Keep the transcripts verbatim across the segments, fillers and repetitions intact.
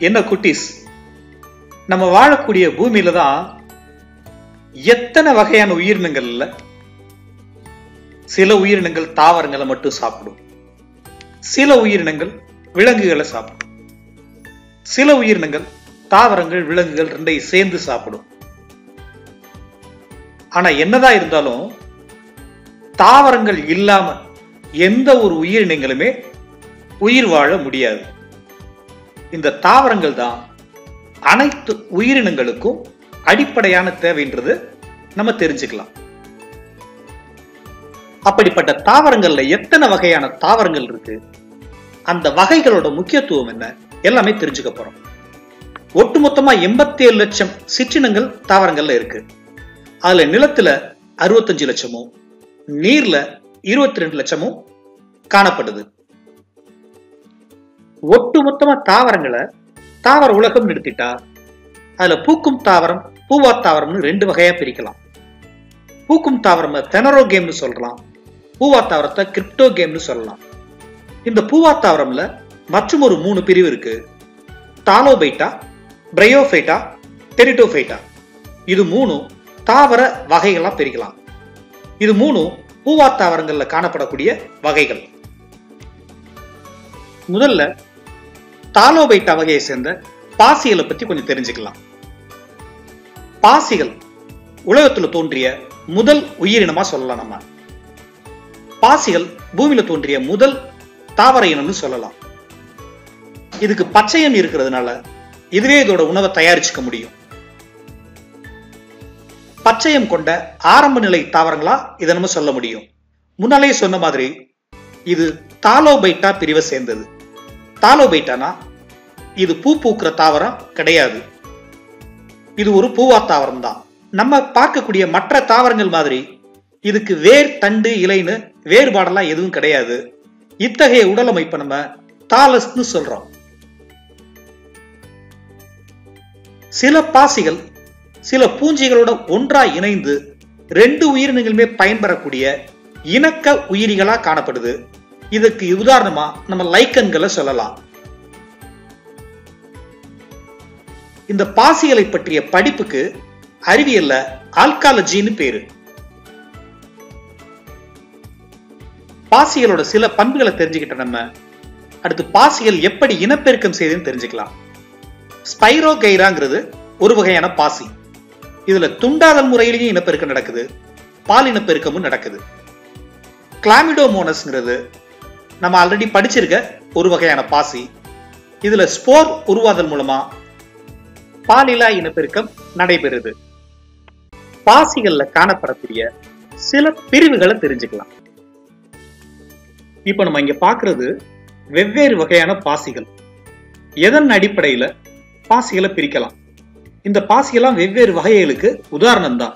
என்ன குட்டீஸ், நம்ம வாழக்கூடிய பூமியில தான் எத்தனை வகையான உயிரினங்கள் இல்ல. சில உயிரினங்கள் தாவரங்களை மட்டும் சாப்பிடும், சில உயிரினங்கள் விலங்குகளை சாப்பிடும், சில உயிரினங்கள் தாவரங்கள் விலங்குகள் ரெண்டையும் சேர்ந்து சாப்பிடும். ஆனா என்னதான் இருந்தாலும் தாவரங்கள் இல்லாம எந்த ஒரு உயிரினங்களுமே உயிர் வாழ முடியாது. இந்த தாவரங்கள் தான் அனைத்து உயிரினங்களுக்கும் அடிப்படையான தேவைன்றது நம்ம தெரிஞ்சுக்கலாம். அப்படிப்பட்ட தாவரங்கள்ல எத்தனை வகையான தாவரங்கள் இருக்கு, அந்த வகைகளோட முக்கியத்துவம் என்ன, எல்லாமே தெரிஞ்சுக்க போறோம். ஒட்டுமொத்தமா எண்பத்தி ஏழு லட்சம் சிற்றினங்கள் தாவரங்கள்ல இருக்கு. அதுல நிலத்துல அறுபத்தஞ்சு லட்சமும் நீர்ல இருபத்தி ரெண்டு லட்சமும் காணப்படுது. ஒட்டுமொத்தமா தாவரங்களை தாவர உலகம் நிறுத்திட்டா அதுல பூக்கும் தாவரம் பூவா தாவரம்னு ரெண்டு வகையா பிரிக்கலாம். பூக்கும் தாவரம் தெனரோகேம்னு சொல்லலாம், பூவா தாவரத்தை கிரிப்டோகேம்னு சொல்லலாம். இந்த பூவா தாவரம்ல மற்றும் ஒரு மூணு பிரிவு இருக்கு. தாலோபைட்டா, பிரையோபைட்டா, டெரிட்டோபைட்டா. இது மூணு தாவர வகைகளா பிரிக்கலாம். இது மூணு பூவா தாவரங்கள்ல காணப்படக்கூடிய வகைகள். முதல்ல தாலோபைட்டா வகையை சேர்ந்த பாசிகளை பத்தி கொஞ்சம் தெரிஞ்சுக்கலாம். பாசிகள் உலகத்துல தோன்றிய முதல் உயிரினமா சொல்லலாம். நம்ம பாசிகள் பூமியில தோன்றிய முதல் தாவர இனம்னு சொல்லலாம். இதுக்கு பச்சையம் இருக்கிறதுனால இதுவே இதோட உணவை தயாரிச்சுக்க முடியும். பச்சையம் கொண்ட ஆரம்ப நிலை தாவரங்களா இதை நம்ம சொல்ல முடியும். முன்னாலே சொன்ன மாதிரி இது தாலோபைட்டா பிரிவை சேர்ந்தது. தாலோபைட்டானா இது பூ பூக்கிற தாவரம் கிடையாது, இது ஒரு பூவா தாவரம் தான். நம்ம பார்க்கக்கூடிய மற்ற தாவரங்கள் மாதிரி இதுக்கு வேர், தண்டு, இலைன்னு வேறுபாடெல்லாம் எதுவும் கிடையாது. இத்தகைய உடலமைப்பை நம்ம தாலஸ்னு சொல்றோம். சில பாசிகள் சில பூஞ்சைகளோட ஒன்றா இணைந்து ரெண்டு உயிரினங்களுமே பயன்பெறக்கூடிய இணக்க உயிரிகளா காணப்படுது. இதுக்கு உதாரணமா நம்ம லைக்கன்களை சொல்லலாம். இந்த பாசிகளை பற்றிய படிப்புக்கு அறிவியல்ல ஆல்காலஜின்னு பேரு. பாசிகளோட சில பண்புகளை தெரிஞ்சுக்கிட்ட நம்ம அடுத்து பாசிகள் எப்படி இனப்பெருக்கம் செய்யுதுன்னு தெரிஞ்சுக்கலாம். ஸ்பைரோகைராங்கிறது ஒரு வகையான பாசி. இதுல துண்டாதல் முறையிலேயும் இனப்பெருக்கம் நடக்குது, பால் இனப்பெருக்கமும் நடக்குது. கிளாமிடோமோனஸ்ங்கிறது நம்ம ஆல்ரெடி படிச்சிருக்க ஒரு வகையான பாசி. இதுல ஸ்போர் உருவாதல் மூலமா பாலிலா இனப்பெருக்கம் நடைபெறுது. பாசிகள்ல காணப்படக்கூடிய சில பிரிவுகளை தெரிஞ்சுக்கலாம். இப்ப நம்ம இங்க பாக்குறது வெவ்வேறு வகையான பாசிகள். எதன் அடிப்படையில பாசிகளை பிரிக்கலாம்? இந்த பாசிகள்லாம் வெவ்வேறு வகைகளுக்கு உதாரணம் தான்.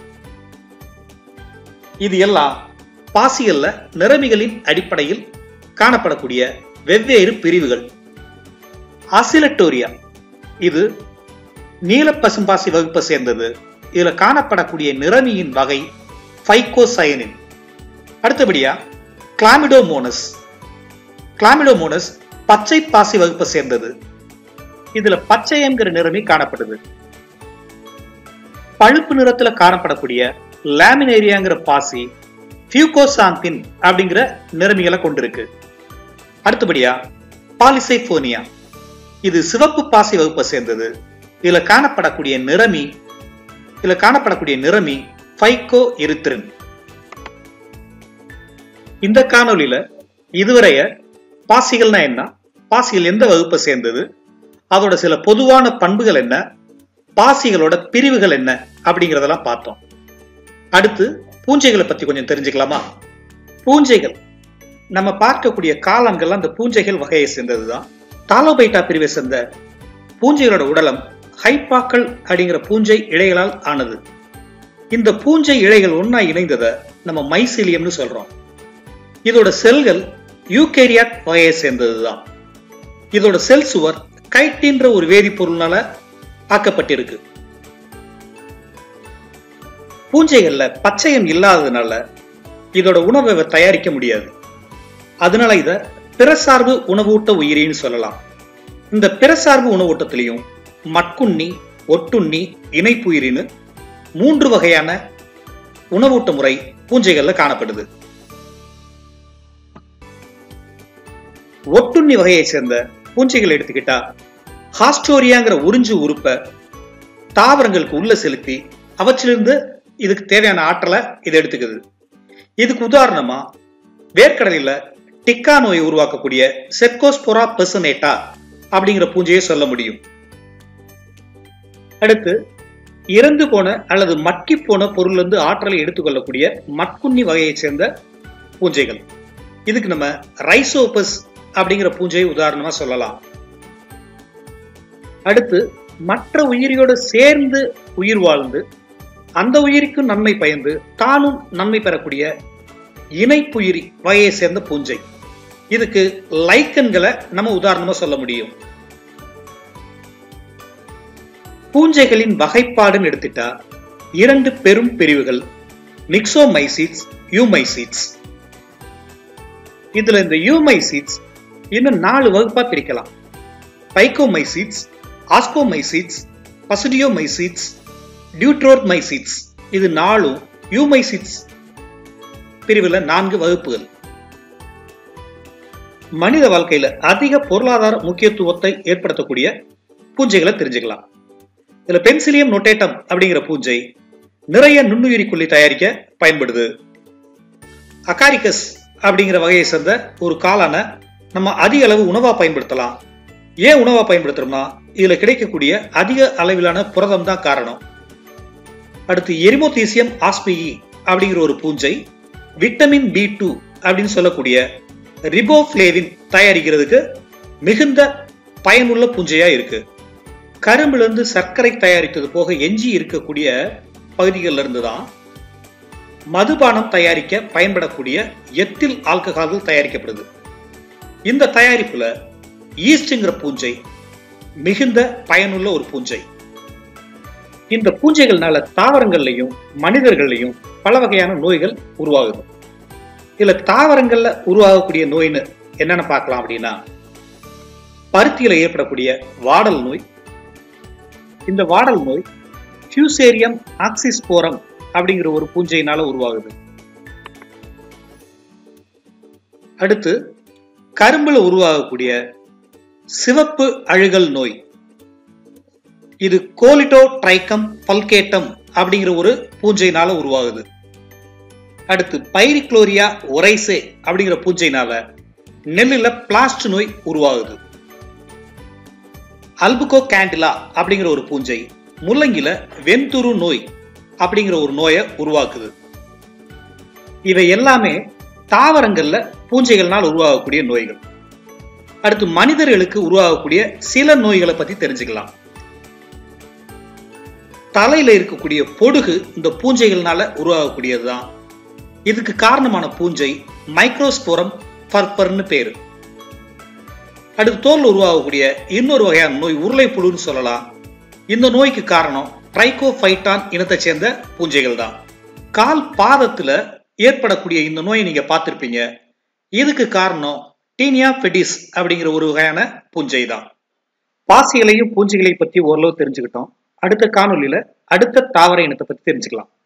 இது எல்லாம் பாசிகள்ல நிறமிகளின் அடிப்படையில் காணப்படக்கூடிய வெவ்வேறு பிரிவுகள். ஆசிலட்டோரியா இது நீல பசும்பாசி வகுப்பை சேர்ந்தது. இதுல காணப்படக்கூடிய நிறமியின் வகை பைகோசயனின். அடுத்தபடியா கிளாமிடோமோனஸ். கிளாமிடோமோனஸ் பச்சை பாசி வகுப்பை சேர்ந்தது. இதுல பச்சையங்கிற நிறமி காணப்படுது. பழுப்பு நிறத்துல காணப்படக்கூடிய லாமினேரியாங்கிற பாசி பியூகோசாந்தின் அப்படிங்கிற நிறமிகளை கொண்டிருக்கு. அடுத்தபடியா பாலிசைபோனியா இது சிவப்பு பாசி வகுப்பை சேர்ந்தது. இதுல காணப்படக்கூடிய நிறமி இதுல காணப்படக்கூடிய நிறமி பைகோ எரித்ரின். இந்த காணொலியில இதுவரைய பாசிகள்னா என்ன, பாசிகள் எந்த வகுப்பை சேர்ந்தது, அதோட சில பொதுவான பண்புகள் என்ன, பாசிகளோட பிரிவுகள் என்ன அப்படிங்கறதெல்லாம் பார்த்தோம். அடுத்து பூஞ்சைகளை பத்தி கொஞ்சம் தெரிஞ்சுக்கலாமா? பூஞ்சைகள் நம்ம பார்க்கக்கூடிய காளான்கள் அந்த பூஞ்சைகள் வகையை சேர்ந்ததுதான். தாலோபைட்டா பிரிவை சேர்ந்த பூஞ்சைகளோட உடலம் ஹைப்பாக்கள் அப்படிங்கிற பூஞ்சை இழைகளால் ஆனது. இந்த பூஞ்சை இழைகள் ஒன்னா இணைந்ததை நம்ம மைசீலியம்னு சொல்றோம். இதோட செல்கள் யூகேரியாட் வகையை சேர்ந்ததுதான். இதோட செல் சுவர் கைட்டின்ற ஒரு வேதிப்பொருள்னால ஆக்கப்பட்டிருக்கு. பூஞ்சைகள்ல பச்சையம் இல்லாததுனால இதோட உணவை தயாரிக்க முடியாது. அதனால இத பிறசார்பு உணவூட்ட உயிரின்னு சொல்லலாம். இந்த பிறசார்பு உணவூட்டத்திலையும் மட்குண்ணி, ஒட்டுண்ணி, இணைப்புயிரின்னு மூன்று வகையான உணவூட்ட முறை பூஞ்சைகள்ல காணப்படுது. ஒட்டுண்ணி வகையை சேர்ந்த பூஞ்சைகள் எடுத்துக்கிட்டா ஹாஸ்டோரியாங்கிற உறிஞ்சு உறுப்பை தாவரங்களுக்கு உள்ள செலுத்தி அவற்றிலிருந்து இதுக்கு தேவையான ஆற்றலை இது எடுத்துக்குது. இதுக்கு உதாரணமா வேர்க்கடலையில டிக்கா நோயை உருவாக்கக்கூடிய செர்கோஸ்போரா பெர்சனேட்டா அப்படிங்கிற பூஞ்சையை சொல்ல முடியும். அடுத்து இறந்து போன அல்லது மக்கி போன பொருள் இருந்து ஆற்றலை எடுத்துக்கொள்ளக்கூடிய மட்குண்ணி வகையை சேர்ந்த பூஞ்சைகள். இதுக்கு நம்ம ரைசோபஸ் அப்படிங்கிற பூஞ்சையை உதாரணமா சொல்லலாம். அடுத்து மற்ற உயிரியோடு சேர்ந்து உயிர் வாழ்ந்து அந்த உயிரிக்கும் நன்மை பயந்து தானும் நன்மை பெறக்கூடிய இணைப்புயிரி வகையை சேர்ந்த பூஞ்சை. இதுக்கு லைக்கன்களை நம்ம உதாரணமா சொல்ல முடியும். பூஞ்சைகளின் வகைப்பாடுன்னு எடுத்துட்டா இரண்டு பெரும் பிரிவுகள், மிக்சோமைசிட்ஸ், யூமைசிட்ஸ். இதுல இந்த யூமைசிட்ஸ் இன்னும் நாலு வகுப்பா பிரிக்கலாம். Phycomycetes, ascomycetes, basidiomycetes, deuteromycetes. இது நாலும் யூமைசிட்ஸ் பிரிவுல நான்கு வகுப்புகள். மனித வாழ்க்கையில அதிக பொருளாதார முக்கியத்துவத்தை ஏற்படுத்தக்கூடிய பூஞ்சைகளை தெரிஞ்சுக்கலாம். இதுல பென்சிலியம் நோட்டேட்டம் அப்படிங்கிற பூஞ்சை நிறைய நுண்ணுயிரி கொல்லி தயாரிக்க பயன்படுது. அகாரிகஸ் அப்படிங்கிற வகையை சேர்ந்த ஒரு காளான நம்ம அதிக அளவு உணவா பயன்படுத்தலாம். ஏன் உணவா பயன்படுத்துறோம்னா இதுல கிடைக்கக்கூடிய அதிக அளவிலான புரதம் தான் காரணம். அடுத்து எரிமோதீசியம் ஆஸ்பியி அப்படிங்கிற ஒரு பூஞ்சை விட்டமின் பி டூ அப்படின்னு சொல்லக்கூடிய ரிபோஃப்ளேவின் தயாரிக்கிறதுக்கு மிகுந்த பயனுள்ள பூஞ்சையா இருக்கு. கரும்புல இருந்து சர்க்கரை தயாரித்தது போக எஞ்சி இருக்கக்கூடிய பகுதிகளில் இருந்து தான் மதுபானம் தயாரிக்க பயன்படக்கூடிய எத்தில் ஆல்கஹால்கள் தயாரிக்கப்படுது. இந்த தயாரிப்புல ஈஸ்ட்ங்கிற பூஞ்சை மிகுந்த பயனுள்ள ஒரு பூஞ்சை. இந்த பூஞ்சைகள்னால தாவரங்கள்லையும் மனிதர்கள்லையும் பல வகையான நோய்கள் உருவாகுது. இதுல தாவரங்கள்ல உருவாகக்கூடிய நோய்னு என்னன்னு பார்க்கலாம் அப்படின்னா, பருத்தியில ஏற்படக்கூடிய வாடல் நோய். இந்த வாடல் நோய் ஃபியூசேரியம் ஆக்சிஸ்போரம் அப்படிங்கிற ஒரு பூஞ்சையினால உருவாகுது. அடுத்து கரும்புல உருவாகக்கூடிய சிவப்பு அழுகல் நோய். இது கோலிடோட்ரைக்கம் பல்கேட்டம் அப்படிங்கிற ஒரு பூஞ்சையினால உருவாகுது. அடுத்து பைரிக்ளோரியா ஒரைசே அப்படிங்கிற பூஞ்சையினால நெல்லுல பிளாஸ்ட் நோய் உருவாகுது. அல்புகோ கேண்டிலா அப்படிங்கிற ஒரு பூஞ்சை முள்ளங்கில வெண்துரு நோய் அப்படிங்கிற ஒரு நோயை உருவாக்குது. இவை எல்லாமே தாவரங்கள்ல பூஞ்சைகள்னால் உருவாகக்கூடிய நோய்கள். அடுத்து மனிதர்களுக்கு உருவாகக்கூடிய சில நோய்களை பத்தி தெரிஞ்சுக்கலாம். தலையில இருக்கக்கூடிய பொடுகு இந்த பூஞ்சைகள்னால உருவாகக்கூடியதுதான். இதுக்கு காரணமான பூஞ்சை மைக்ரோஸ்போரம் பர்பர்னு பேரு. அடுத்து தோல்ல உருவாகக்கூடிய இன்னொரு வகையான நோய் உருளை புழுன்னு சொல்லலாம். இந்த நோய்க்கு காரணம் ட்ரைகோஃபைட்டான் இனத்தை சேர்ந்த பூஞ்சைகள் தான். கால் பாதத்துல ஏற்படக்கூடிய இந்த நோயை நீங்க பார்த்திருப்பீங்க. இதுக்கு காரணம் டீனியா பெடிஸ் அப்படிங்கிற ஒரு வகையான பூஞ்சை தான். பாசிகளையும் பூஞ்சைகளை பற்றி ஓரளவு தெரிஞ்சுக்கிட்டோம். அடுத்த காணொலியில அடுத்த தாவர இனத்தை பத்தி தெரிஞ்சுக்கலாம்.